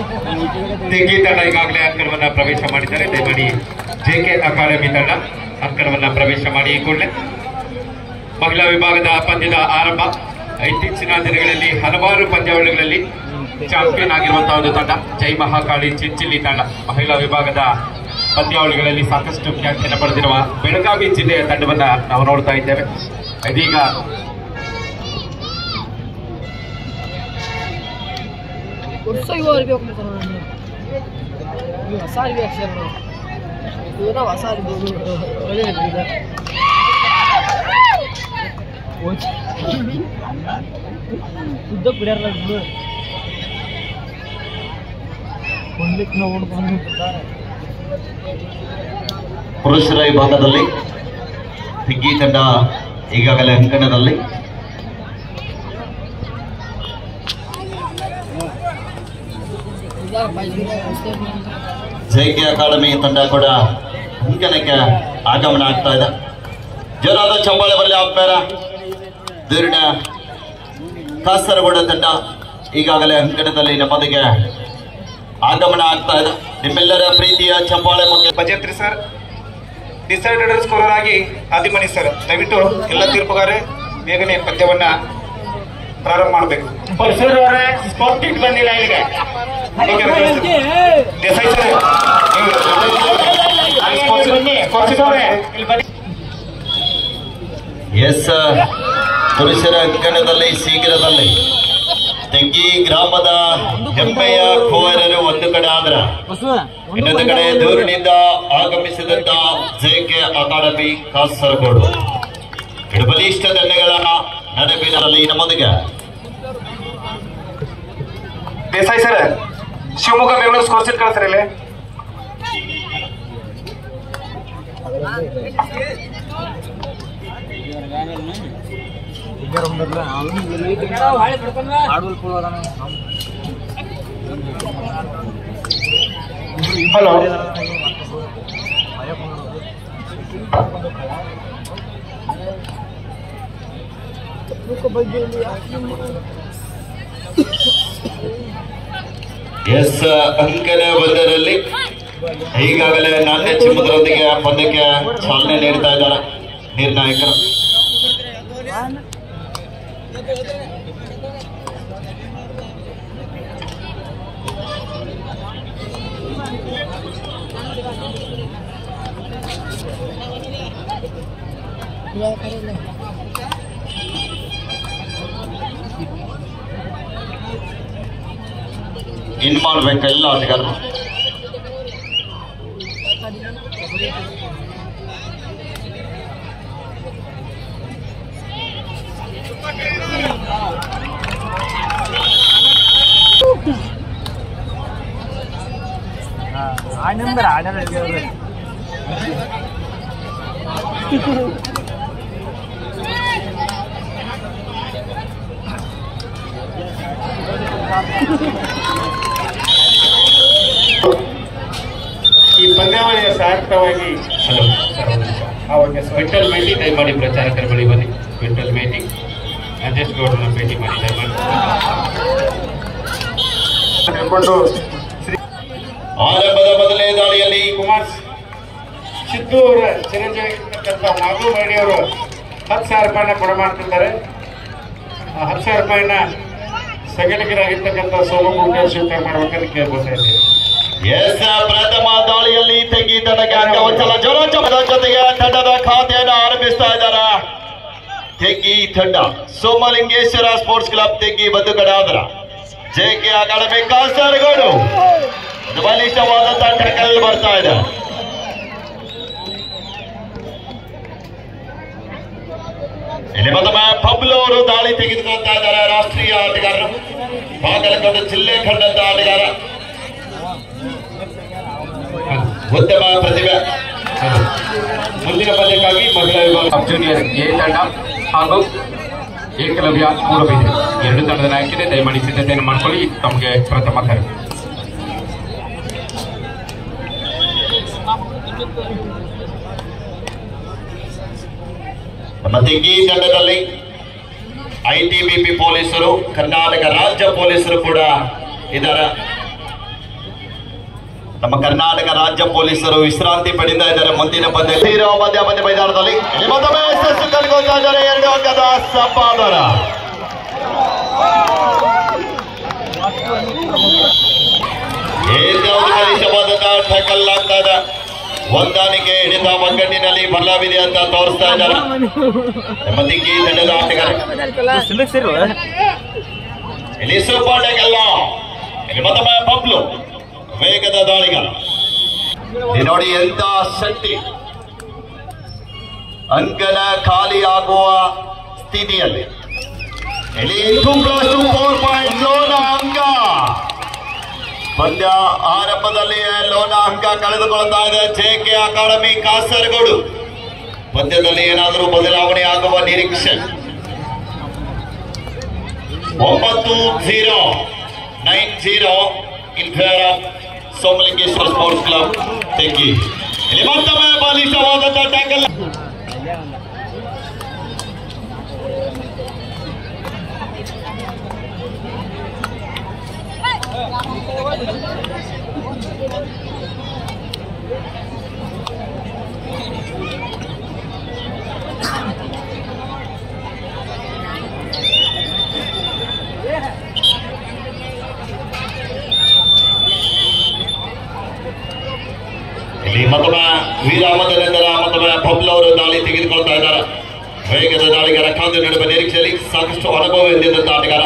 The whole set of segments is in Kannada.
ತೆಗ್ಗಿ ತಂಡ ಈಗಾಗಲೇ ಅಂಕಣವನ್ನ ಪ್ರವೇಶ ಮಾಡಿದ್ದಾರೆ. ದಯಮಾಡಿ ಜೆಕೆ ಅಕಾಡೆಮಿ ತಂಡ ಅಂಕಣವನ್ನ ಪ್ರವೇಶ ಮಾಡಿ ಈ ಕೂಡಲೇ ಮಹಿಳಾ ವಿಭಾಗದ ಪಂದ್ಯದ ಆರಂಭ. ಇತ್ತೀಚಿನ ದಿನಗಳಲ್ಲಿ ಹಲವಾರು ಪಂದ್ಯಾವಳಿಗಳಲ್ಲಿ ಚಾಂಪಿಯನ್ ಆಗಿರುವಂತಹ ಒಂದು ತಂಡ ಜೈ ಮಹಾಕಾಳಿ ಚಿಂಚಿಲಿ ತಂಡ. ಮಹಿಳಾ ವಿಭಾಗದ ಪಂದ್ಯಾವಳಿಗಳಲ್ಲಿ ಸಾಕಷ್ಟು ಖ್ಯಾತಿಯನ್ನು ಪಡೆದಿರುವ ಬೆಳಗಾವಿ ಜಿಲ್ಲೆಯ ತಂಡವನ್ನ ನಾವು ನೋಡ್ತಾ ಇದ್ದೇವೆ. ಇದೀಗ ಪುರುಷರ ವಿಭಾಗದಲ್ಲಿ ತಿಗ್ಗಿ ತಂಡ ಈಗಾಗಲೇ ಅಂಕಣದಲ್ಲಿ. ಜೆಕೆ ಅಕಾಡೆಮಿ ತಂಡ ಕೂಡ ಅಂಕಣಕ್ಕೆ ಆಗಮನ ಆಗ್ತಾ ಇದೆ. ಜೋರಾದ ಚಂಬಾಳೆ ಬರಲಿ ಆಪ್ಮೇರ. ದೂರಿನ ಕಾಸರಗೋಡ ತಂಡ ಈಗಾಗಲೇ ಅಂಕಣದಲ್ಲಿ ನಮ್ಮದಿಗೆ ಆಗಮನ ಆಗ್ತಾ ಇದೆ. ನಿಮ್ಮೆಲ್ಲರ ಪ್ರೀತಿಯ ಚಂಬಾಳೆ ಬಗ್ಗೆ ಭಜಂತ್ರಿ ಸರ್ ಡಿಸೈಡೆಡ್ ಸ್ಕೋರರ್ ಆಗಿ ಆದಿಮನಿ ಸರ್, ದಯವಿಟ್ಟು ಎಲ್ಲ ತೀರ್ಪುಗಾರೆ ಬೇಗನೆ ಪಂದ್ಯವನ್ನ ಪ್ರಾರಂಭ ಮಾಡಬೇಕು. ಪರಶುರವರೇ ಸ್ಕೋರ್ ಕಿಟ್ ಬಂದಿಲ್ಲ ಇಲ್ಲಿಗೆ. ದೇಸಾಯಿ ಸರ್ ಎಸ್ ಪುರುಷರ ಅಂಕಣದಲ್ಲಿ ಶೀಘ್ರದಲ್ಲಿ ತೆಗ್ಗಿ ಗ್ರಾಮದ ಹೆಮ್ಮೆಯ ಕುವರರು ಒಂದು ಕಡೆ ಆದ್ರ, ಇನ್ನೊಂದು ಕಡೆ ದೂರಿನಿಂದ ಆಗಮಿಸಿದಂತ ಜೆಕೆ ಅಕಾಡೆಮಿ ಕಾಸರಗೋಡು ಬಲಿಷ್ಠ ತಂಡಗಳ ನಡುವಿನಲ್ಲಿ ನಮ್ಮೊಂದಿಗೆ Desai sir Shivamogga Bengaluru score sheet ಕಳಿಸ್ತಾರೆ ಇಲ್ಲಿ. ಹಲೋ ಎಸ್ ಅಂಕಣ ಒಂದರಲ್ಲಿ ಈಗಾಗಲೇ ನಾಣ್ಯ ಚಿಮ್ಮದರೊಂದಿಗೆ ಪಂದ್ಯಕ್ಕೆ ಚಾಲನೆ ನೀಡ್ತಾ ಇದ್ದಾರೆ ನಿರ್ಣಾಯಕರು. ಇನ್ ಮಾಡ್ಬೇಕು ಎಲ್ಲ ಆಟಗಾರರು. ಈ ಪಂದ್ಯಾವಳಿಯ ಸಾರ್ಥಕವಾಗಿ ವಿಠಲ್ ಮೇಟಿ ದಯಮಾಡಿ ಪ್ರಚಾರಕರ ಬಳಿ ಬನ್ನಿ. ವಿಠಲ್ ಮೇಟಿ ಅಜೆಸ್ಟ್ ಗೌಡ್ರನ್ನ ಭೇಟಿ ಮಾಡಿ ದಯಮಾಡಿ ಆರಂಭದ ಮೊದಲನೇ ದಾಳಿಯಲ್ಲಿ ಕುಮಾರ್ ಸಿದ್ದು ಅವರ ಚಿರಂಜೀವಿ ಮಾಧು ಮೈಡಿ ಅವರು 10,000 ರೂಪಾಯಿನ ಕೊಡ ಮಾಡ್ತಿದ್ದಾರೆ. 10,000 ರೂಪಾಯಿನ ಸಂಘಟಕರಾಗಿರ್ತಕ್ಕಂಥ ಸೋಮಗುಂಡ ಸ್ವೀಕಾರ ಮಾಡ್ಬೇಕಂತ ಕೇಳ್ಕೊತಾ ಇದ್ದೀವಿ. ಎಸ್ ಪ್ರಥಮ ದಾಳಿಯಲ್ಲಿ ತೆಗಿ ತಂಡಕ್ಕೆ ಅಂಕವಚ್ಚಲ ಜಲಚಮದ ಜೊತೆಗೆ ತಂಡದ ಖಾತೆಯನ್ನು ಆರಂಭಿಸ್ತಾ ಇದ್ದಾರೆ. ತೆಗ್ಗಿ ತಂಡ ಸೋಮಲಿಂಗೇಶ್ವರ ಸ್ಪೋರ್ಟ್ಸ್ ಕ್ಲಬ್ ತೆಗ್ಗಿ ಬದುಕಡಾದ್ರ ಜೆಕೆ ಅಕಾಡೆಮಿ ಕಾಸರಗೋಡು ಬಲಿಷ್ಠವಾದಂತ ಟೆಕಲ್ ಬರ್ತಾ ಇದೆ. ಇಲ್ಲಿ ಮತ್ತೊಮ್ಮೆ ಪಬ್ಲು ಅವರು ದಾಳಿ ತೆಗೆದುಕೊಳ್ತಾ ಇದ್ದಾರೆ. ರಾಷ್ಟ್ರೀಯ ಆಟಗಾರರು, ಬಾಗಲಕೋಟೆ ಜಿಲ್ಲೆ ಖಂಡದ ಆಟಗಾರ, ಉತ್ತಮ ಪ್ರತಿಭೆ. ಮುಂದಿನ ಪಂದ್ಯಕ್ಕಾಗಿ ಮಹಿಳಾ ವಿಭಾಗ ಜೂನಿಯರ್ ಎ ತಂಡ ಹಾಗೂ ಏಕಲವ್ಯ ಮೂಡಬಿದ್ರೆ ಎರಡು ತಂಡದ ನಾಯಕರೇ ದಯಮಾಡಿ ಸಿದ್ಧತೆಯನ್ನು ಮಾಡಿಕೊಳ್ಳಿ. ತಮಗೆ ಪ್ರಥಮ ಕರೆ. ನಮ್ಮ ತೆಗ್ಗಿ ತಂಡದಲ್ಲಿ ITBP ಪೊಲೀಸರು, ಕರ್ನಾಟಕ ರಾಜ್ಯ ಪೊಲೀಸರು ಕೂಡ ಇದ್ದಾರೆ. ನಮ್ಮ ಕರ್ನಾಟಕ ರಾಜ್ಯ ಪೊಲೀಸರು ವಿಶ್ರಾಂತಿ ಪಡೆಯುತ್ತಾ ಇದ್ದಾರೆ. ಮುಂದಿನ ಪಂದ್ಯ ಮಧ್ಯ ಮೈದಾನದಲ್ಲಿ ಮತ್ತೊಮ್ಮೆ ಯಶಸ್ಸು ಕಂಡುಕೊಳ್ತಾ ಇದ್ದಾರೆ. 2 ಅಂಕದ ಸಂಪಾದನ. ಕನಿಷ್ಠವಾದಂತಹ ಟ್ಯಾಕಲ್ ಆಗ್ತಾ ಇದೆ. ಹೊಂದಾಣಿಕೆ ಹಿಡಿದ ಒಗ್ಗಟ್ಟಿನಲ್ಲಿ ಬಲವಿದೆ ಅಂತ ತೋರಿಸ್ತಾ ಇದ್ದಾರೆ ನಮ್ಮ ದಿಗ್ಗಿ ತಂಡದ ಆಟಗಾರ. ಇಲ್ಲಿ ಸೂಪರ್ ಟ್ಯಾಕಲ್, ಇಲ್ಲಿ ಮತ್ತೊಮ್ಮೆ ಬಬ್ಲು ವೇಗದ ದಾಳಿಗಾರ. ನೋಡಿ ಎಂತ ಶಕ್ತಿ, ಅಂಕಣ ಖಾಲಿ ಆಗುವ ಸ್ಥಿತಿಯಲ್ಲಿ ಇಲ್ಲಿ 2+2 4 ಪಾಯಿಂಟ್ ಲೋನ ಅಂಕ. ಪಂದ್ಯ ಆರಂಭದಲ್ಲಿ ಲೋನ ಅಂಕ ಕಳೆದುಕೊಳ್ತಾ ಇದೆ ಜೆಕೆ ಅಕಾಡೆಮಿ ಕಾಸರಗೋಡು. ಪಂದ್ಯದಲ್ಲಿ ಏನಾದರೂ ಬದಲಾವಣೆ ಆಗುವ ನಿರೀಕ್ಷೆ. 9-0 9-0 in favour of Somalingeshwara sports club Teggi. ಇಲ್ಲಿ ಮತ್ತೊಮ್ಮೆ ಬಲಿಷ್ಠವಾದಂತಹ ಟ್ಯಾಕಲ್. ಇಲ್ಲಿ ಮತ್ತೊಮ್ಮೆ ವಿರಾಮದ ನಂತರ ಮತ್ತೊಮ್ಮೆ ಬಬ್ಲು ಅವರು ದಾಳಿ ತೆಗೆದುಕೊಳ್ತಾ ಇದ್ದಾರೆ. ವೇಗದ ದಾಳಿಗಾರ ಕಾದು ನಡುವೆ ನಿರೀಕ್ಷೆಯಲ್ಲಿ ಸಾಕಷ್ಟು ಅನುಭವ ಹೊಂದಿದ್ದಂತ ಆಟಗಾರ.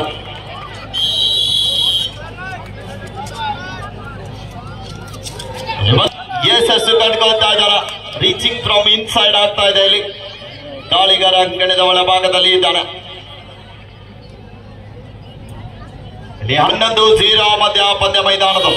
ಯಶಸ್ಸು ಕಂಡುಕೊಳ್ತಾ ಇದ್ದಾರೆ. ರೀಚಿಂಗ್ ಫ್ರಮ್ ಇನ್ಸೈಡ್ ಆಗ್ತಾ ಇದೆ. ಇಲ್ಲಿ ದಾಳಿಗಾರ ಅಂಗಣದ ಒಳಭಾಗದಲ್ಲಿ ಇದ್ದಾನೆ. ಇಲ್ಲಿ 11-0 ಮಧ್ಯ ಪಂದ್ಯ ಮೈದಾನದಲ್ಲಿ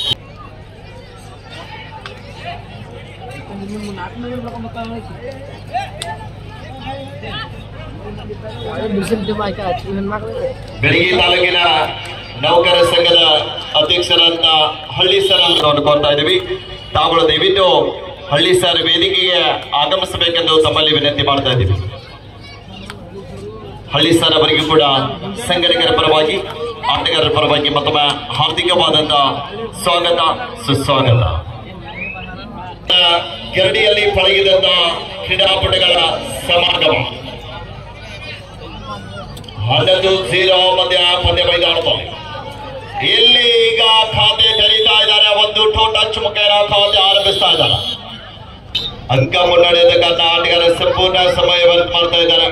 ಬೆಳಗಿ ತಾಲೂಕಿನ ನೌಕರ ಸಂಘದ ಅಧ್ಯಕ್ಷರಂತ ಹಳ್ಳಿ ಸರ್ ನೋಡ್ಕೊಳ್ತಾ ಇದ್ದೀವಿ. ತಾವುಗಳು ದಯವಿಟ್ಟು ಹಳ್ಳಿ ಸರ್ ವೇದಿಕೆಗೆ ಆಗಮಿಸಬೇಕೆಂದು ತಮ್ಮಲ್ಲಿ ವಿನಂತಿ ಮಾಡ್ತಾ ಇದ್ದೀವಿ. ಹಳ್ಳಿ ಸರ್ ಅವರಿಗೂ ಕೂಡ ಸಂಘಟಕರ ಪರವಾಗಿ ಆಟಗಾರರ ಪರವಾಗಿ ಮತ್ತೊಮ್ಮೆ ಹಾರ್ದಿಕವಾದಂತಹ ಸ್ವಾಗತ ಸುಸ್ವಾಗತ. ಗರಡಿಯಲ್ಲಿ ಪಳಗಿದಂತ ಕ್ರೀಡಾಪಟುಗಳ ಸಮಾಗಮ. 11-0 ಮಧ್ಯ ಪಂದ್ಯ ಮೈದಾನದಲ್ಲಿ ಇಲ್ಲಿ ಈಗ ಖಾತೆ ತೆರೀತಾ ಇದ್ದಾರೆ. ಒಂದು ಟಚ್ ಮುಖೇನ ಖಾತೆ ಆರಂಭಿಸ್ತಾ ಇದ್ದಾರೆ. ಅಂಕ ಮುನ್ನಡೆದ ಕಾರಣ ಆಟಗಾರ ಸಂಪೂರ್ಣ ಸಮಯ ವ್ಯರ್ಥ ಮಾಡ್ತಾ ಇದ್ದಾರೆ.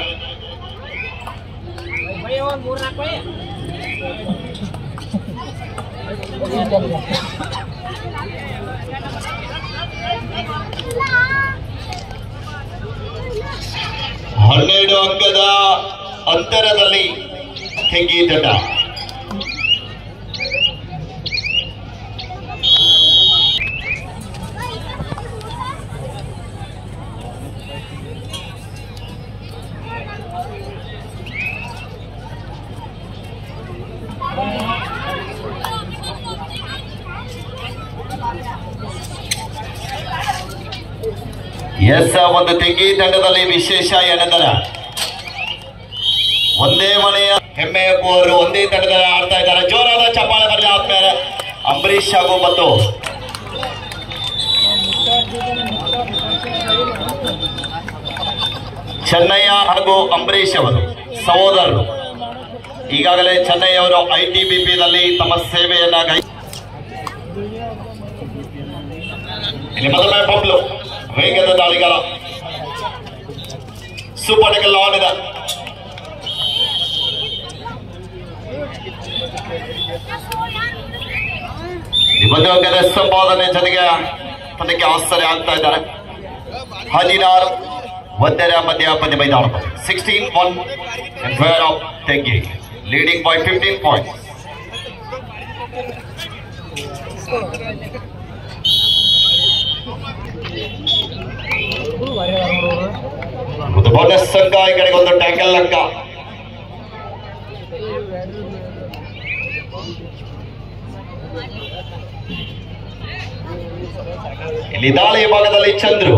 ಹನ್ನೆರಡು ಅಂಕದ ಅಂತರದಲ್ಲಿ ತೆಗ್ಗಿ ತಂಡ. ಎಸ್, ಒಂದು ತೆಗ್ಗಿ ತಂಡದಲ್ಲಿ ವಿಶೇಷ ಏನೆಂದರೆ ಒಂದೇ ಮನೆಯ ಹೆಮ್ಮೆಯ ಕೋರು ಒಂದೇ ತಂಡದಲ್ಲಿ ಆಡ್ತಾ ಇದ್ದಾರೆ. ಜೋರಾದ ಚಪ್ಪಾಳೆ ಬರಲಿ ಆದ್ಮೇಲೆ ಅಂಬರೀಶ್ ಹಾಗೂ ಮತ್ತು ಚೆನ್ನಯ್ಯ ಹಾಗೂ ಅಂಬರೀಶ್ ಅವರು ಸಹೋದರರು. ಈಗಾಗಲೇ ಚೆನ್ನಯ್ಯ ಅವರು ITBPದಲ್ಲಿ ತಮ್ಮ ಸೇವೆಯನ್ನ ಇಲ್ಲಿ ಮತ್ತೊಮ್ಮೆ ಬಬ್ಲು ವೇಗದ ದಾಳಿಗಾರ ಸೂಪರ್ ಟೆಕಲ್ ಆಡಿದ. ಮಧ್ಯವರ್ಗದ ಸಂಪಾದನೆ ಜೊತೆಗೆ ಪಂದ್ಯಕ್ಕೆ ಆಶ್ಚರ್ಯ ಆಗ್ತಾ ಇದ್ದಾರೆ. 16-1 ಮಧ್ಯ ಪಂದ್ಯ ಮೈದಾನ 16-1 in favor of Teggi, leading by 15 points. ಒಂದು ಬೋನಸ್ ಅಂಕ, ಈ ಕಡೆಗೆ ಒಂದು ಟ್ಯಾಕಲ್ ಅಂಕ. ಇಲ್ಲಿ ದಾಳಿ ಭಾಗದಲ್ಲಿ ಚಂದ್ರು.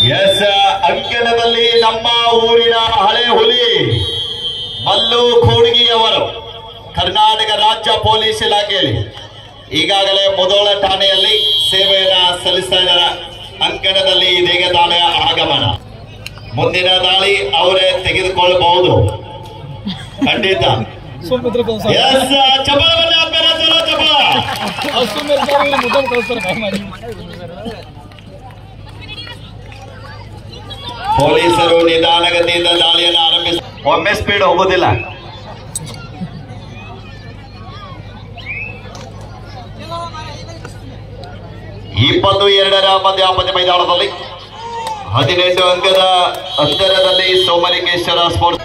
ಎಸ್ ಅಂಕಣದಲ್ಲಿ ನಮ್ಮ ಊರಿನ ಹಳೆ ಹುಲಿ ಮಲ್ಲು ಖೋಡ್ಗಿಯವರು ಕರ್ನಾಟಕ ರಾಜ್ಯ ಪೊಲೀಸ್ ಇಲಾಖೆಯಲ್ಲಿ ಈಗಾಗಲೇ ಮುಧೋಳ ಠಾಣೆಯಲ್ಲಿ ಸೇವೆಯನ್ನ ಸಲ್ಲಿಸ್ತಾ ಇದ್ದಾರೆ. ಅಂಕಣದಲ್ಲಿ ಇದೀಗ ದಾಳಿಯ ಆಗಮನ. ಮುಂದಿನ ದಾಳಿ ಅವರೇ ತೆಗೆದುಕೊಳ್ಳಬಹುದು ಖಂಡಿತ. ಎಸ್ ಪೊಲೀಸರು ನಿಧಾನಗತಿಯಿಂದ ದಾಳಿಯನ್ನು ಆರಂಭಿಸಿ ಒಮ್ಮೆ ಸ್ಪೀಡ್ ಹೋಗುವುದಿಲ್ಲ. ಇಪ್ಪತ್ತು ಎರಡರ ಪಂದ್ಯಾಪತಿ ಮೈದಾನದಲ್ಲಿ 18 ಅಂಕದ ಅಂತರದಲ್ಲಿ ಸೋಮಲಿಂಗೇಶ್ವರ ಸ್ಪೋರ್ಟ್ಸ್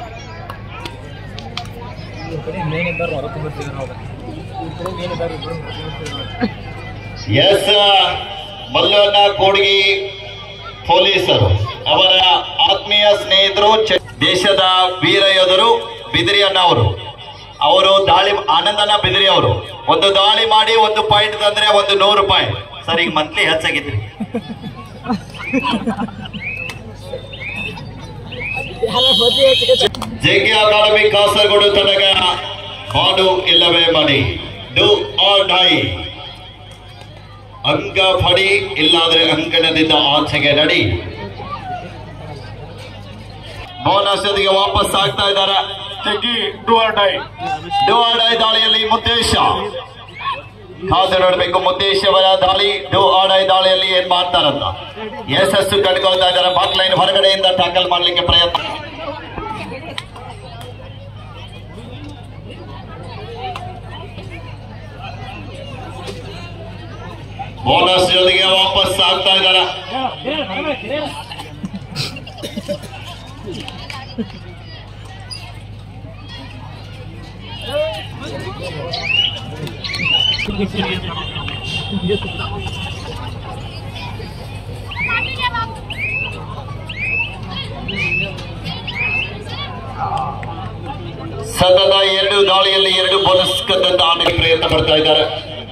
ಎಸ್ ಮಲ್ಲಣ್ಣ ಕೋಡ್ಗಿ ಪೊಲೀಸರು ಅವರ ಆತ್ಮೀಯ ಸ್ನೇಹಿತರು ದೇಶದ ವೀರ ಯೋಧರು ಬಿದಿರಿ ಅಣ್ಣ ಅವರು ದಾಳಿ ಆನಂದನ ಬಿದಿರಿ ಅವರು ಒಂದು ದಾಳಿ ಮಾಡಿ 1 ಪಾಯಿಂಟ್ ತಂದ್ರೆ 100 ರೂಪಾಯಿ ಸರ್. ಈಗ ಮಂತ್ಲಿ ಹೆಚ್ಚಾಗಿದ್ರಿ. ಜೆಕೆ ಅಕಾಡೆಮಿ ಕಾಸರಗೋಡು ತನಕ ಮಾಡು ಇಲ್ಲವೇ ಮಡಿ, ಡೂ ಆರ್ ಡೈ. ಅಂಕ ಪಡಿ ಇಲ್ಲಾದ್ರೆ ಅಂಕಣದಿಂದ ಆಚೆಗೆ ನಡಿ. ಬೋನಸ್ ಜೊತೆಗೆ ವಾಪಸ್ ಆಗ್ತಾ ಇದ್ದಾರೆ. ಡೂ ಆರ್ ಡೈ ದಾಳಿಯಲ್ಲಿ ಮುದ್ದೇಶ ಕಾದು ನೋಡಬೇಕು. ಮುದ್ದೇಶ್ ಅವರ ದಾಳಿ ಡೂ ಆರ್ ಡೈ ದಾಳಿಯಲ್ಲಿ ಏನ್ ಮಾಡ್ತಾರಂತ ಯಶಸ್ಸು ಕಂಡುಕೊಳ್ತಾ ಇದ್ದಾರೆ. ಬಾಕ್ ಲೈನ್ ಹೊರಗಡೆಯಿಂದ ಟ್ಯಾಕಲ್ ಮಾಡ್ಲಿಕ್ಕೆ ಪ್ರಯತ್ನ. ಬೋನಸ್ ಜೊತೆಗೆ ವಾಪಸ್ ಆಗ್ತಾ ಇದ್ದಾರೆ. ಸತತ 2 ದಾಳಿಯಲ್ಲಿ 2 ಬೋನಸ್ ಕದ್ದಂತ ಆಟಕ್ಕೆ ಪ್ರಯತ್ನ ಪಡ್ತಾ ಇದ್ದಾರೆ.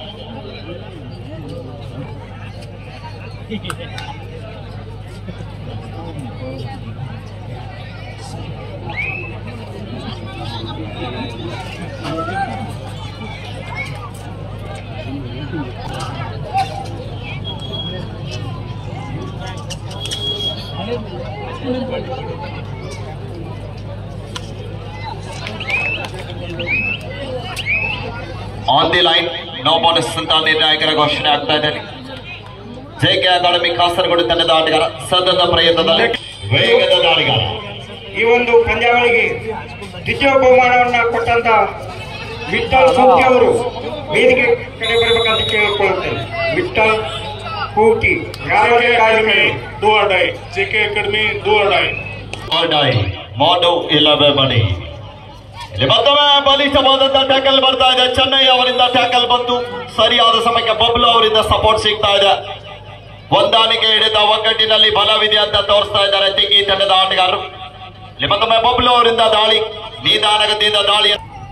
On the line no bonus ಅಂತ ನಿರ್ಣಾಯಕರ ಘೋಷಣೆ ಆಗ್ತಾ ಇದೆ. ಜೆಕೆ ಅಕಾಡೆಮಿ ಕಾಸರಗೋಡು ತಂಡದ ಆಟಗಾರ ಸತತ ಪ್ರಯತ್ನದಲ್ಲಿ ವೇಗದ ದಾಳಿಗಾರ. ಈ ಒಂದು ಪಂದ್ಯಾವಳಿಗೆ ದ್ವಿತೀಯ ಬಹುಮಾನವನ್ನ ಕೊಟ್ಟಂತ ವಿಠಲ್ ಕೂಟಿ ಅವರು ವೇದಿಕೆ ಕಡೆ ಬರಬೇಕಂತ ಕೇಳಿಕೊಳ್ಳುತ್ತೇನೆ. Vithal Kooti do or die, JK academy do or die, ಮಾಡು ಇಲ್ಲವೇ ಮಡಿ. ಇಲ್ಲಿ ಮತ್ತೊಮ್ಮೆ ಬಲಿಷ್ಠವಾದಂತ ಟ್ಯಾಕಲ್ ಬರ್ತಾ ಇದೆ. ಚೆನ್ನೈ ಅವರಿಂದ ಟ್ಯಾಕಲ್ ಬಂತು. ಸರಿಯಾದ ಸಮಯಕ್ಕೆ ಬಬ್ಲು ಅವರಿಂದ ಸಪೋರ್ಟ್ ಸಿಗ್ತಾ ಇದೆ. ಹೊಂದಾಣಿಕೆ ಹಿಡಿದ ಒಗ್ಗಟ್ಟಿನಲ್ಲಿ ಬಲವಿದೆ ಅಂತ ತೋರಿಸ್ತಾ ಇದ್ದಾರೆ ತಿಂಗಿ ತಂಡದ ಆಟಗಾರರು. ಇಲ್ಲಿ ಮತ್ತೊಮ್ಮೆ ಬಬ್ಲು ಅವರಿಂದ ದಾಳಿ, ನಿಧಾನಗತಿಯಿಂದ ದಾಳಿ.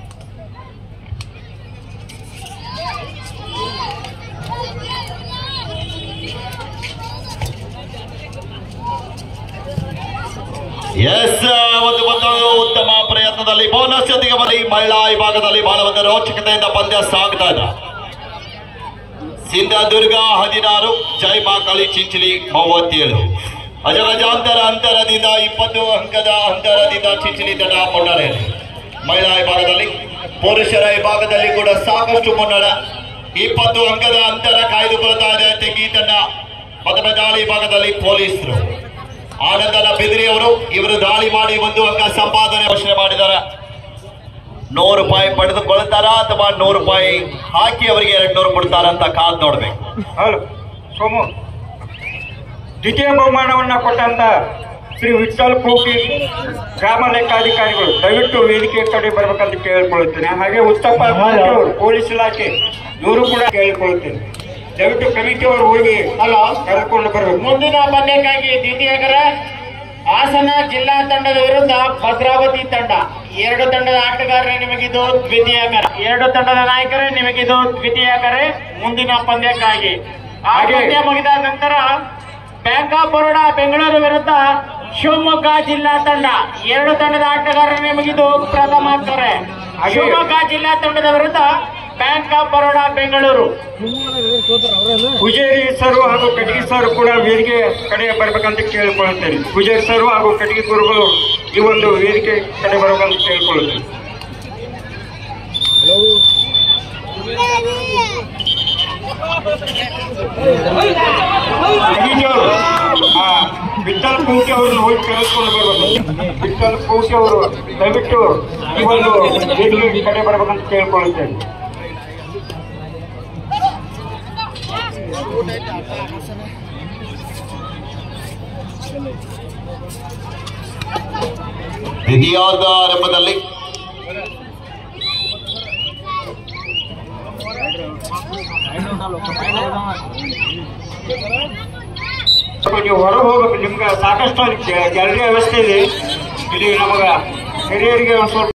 ಎಸ್ ಒಂದು ಉತ್ತಮ ಪ್ರಯತ್ನದಲ್ಲಿ ಬೋನಸ್ ಜೊತೆಗೆ ಬರೀ ಮಹಿಳಾ ವಿಭಾಗದಲ್ಲಿ ಬಹಳ ಒಂದು ರೋಚಕತೆಯಿಂದ ಪಂದ್ಯ ಸಾಗ್ತಾ ಇದೆ. ಸಿಂಧದುರ್ಗ 16, ಜೈಮಾಕಳಿ ಚಿಂಚಲಿ 37. ಅಜಗಜಾಂತರ ಅಂತರದಿಂದ 20 ಅಂಕದ ಅಂತರದಿಂದ ಚಿಂಚಲಿ ತಂಡ ಮುನ್ನಡೆಯಲ್ಲಿ. ಮಹಿಳಾ ವಿಭಾಗದಲ್ಲಿ ಪುರುಷರ ವಿಭಾಗದಲ್ಲಿ ಕೂಡ ಸಾಕಷ್ಟು ಮುನ್ನಡ. 20 ಅಂಕದ ಅಂತರ ಕಾಯ್ದುಕೊಳ್ತಾ ಇದೆ ತೆಂಗಿ ತಂಡ. ಮತ್ತೊಮ್ಮೆ ದಾಳಿ ವಿಭಾಗದಲ್ಲಿ ಪೊಲೀಸರು ಆನಂದನ ಬಿದಿರಿ ಅವರು ಇವರು ದಾಳಿ ಮಾಡಿ 1 ಅಂಕ ಸಂಪಾದನೆ ಘೋಷಣೆ ಮಾಡಿದ್ದಾರೆ. 100 ರೂಪಾಯಿ ಪಡೆದುಕೊಳ್ತಾರ ಅಥವಾ 100 ರೂಪಾಯಿ ಹಾಕಿ ಅವರಿಗೆ 200 ಕೊಡ್ತಾರ ಅಂತ ಕಾದ್ ನೋಡ್ಬೇಕು. ಹಲೋ ಸೋಮು, ದ್ವಿತೀಯ ಬಹುಮಾನವನ್ನ ಕೊಟ್ಟಂತ ಶ್ರೀ ವಿಠಲ್ ಕೂಟಿ ಗ್ರಾಮ ಲೆಕ್ಕಾಧಿಕಾರಿಗಳು ದಯವಿಟ್ಟು ವೇದಿಕೆ ಕಡೆ ಬರ್ಬೇಕಂತ ಕೇಳಿಕೊಳ್ಳುತ್ತೇನೆ. ಹಾಗೆ ಉತ್ತಪ್ಪ ಪೊಲೀಸ್ ಇಲಾಖೆ ಇವರು ಕೂಡ ಕೇಳಿಕೊಳ್ಳುತ್ತೇನೆ. ದಯವಿಟ್ಟು ಕಮಿಟಿ ಅವರು ಹೋಗಿ ಕರೆದುಕೊಂಡು ಬರಬೇಕು. ಮುಂದಿನ ಪಂದ್ಯಕ್ಕಾಗಿ ದ್ವಿತೀಯಕರ ಹಾಸನ ಜಿಲ್ಲಾ ತಂಡದ ವಿರುದ್ಧ ಭದ್ರಾವತಿ ತಂಡ. 2 ತಂಡದ ಆಟಗಾರರೇ ನಿಮಗಿದು ದ್ವಿತೀಯಕರ, 2 ತಂಡದ ನಾಯಕರೇ ನಿಮಗಿದು ದ್ವಿತೀಯಕರೇ ಮುಂದಿನ ಪಂದ್ಯಕ್ಕಾಗಿ. ಆ ಪಂದ್ಯ ಮುಗಿದ ನಂತರ ಬ್ಯಾಂಕ್ ಆಫ್ ಬರೋಡಾ ಬೆಂಗಳೂರು ವಿರುದ್ಧ ಶಿವಮೊಗ್ಗ ಜಿಲ್ಲಾ ತಂಡ. 2 ತಂಡದ ಆಟಗಾರರಿಗೆ ಮುಗಿದು ಪ್ರಥಮ ಕರೆ. ಶಿವಮೊಗ್ಗ ಜಿಲ್ಲಾ ತಂಡದ ವಿರುದ್ಧ bank of Baroda Bengaluru. Poojari sir ಹಾಗೂ ಕಟಗಿ ಸರ್ ಕೂಡ ವೇದಿಕೆ ಕಡೆ ಬರ್ಬೇಕಂತ ಕೇಳಿಕೊಳ್ಳುತ್ತೇನೆ. ಪೂಜಾರಿ ಸರ್ ಹಾಗೂ ಕಟಗಿ ಗುರುಗಳು ಈ ಒಂದು ವೇದಿಕೆ ಕಡೆ ಬರ್ಬೇಕಂತ ಕೇಳಿಕೊಳ್ಳುತ್ತೇನೆ. ವಿಠಲ್ ಪೂಟಿ ಅವರನ್ನು ಹೋಗಿ ಕರೆದುಕೊಂಡು ಬರ್ಬೇಕು. ವಿಠಲ್ ಪೂಟಿ ಅವರು ದಯವಿಟ್ಟು ಈ ಒಂದು ವೇದಿಕೆ ಕಡೆ ಬರ್ಬೇಕಂತ ಕೇಳಿಕೊಳ್ಳುತ್ತೇನೆ. ದ್ವಿತೀಯಾರ್ಧ ಆರಂಭದಲ್ಲಿ ನೀವು ಹೊರಗೆ ಹೋಗ್ಬೇಕು. ನಿಮ್ಗೆ ಸಾಕಷ್ಟು ಗ್ಯಾಲರಿ ವ್ಯವಸ್ಥೆ ಇದೆ. ಇಲ್ಲಿ ನಮಗ ಹಿರಿಯರಿಗೆ ಒಂದು ಸ್ವಲ್ಪ